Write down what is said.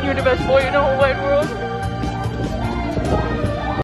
You're the best boy in the whole wide world.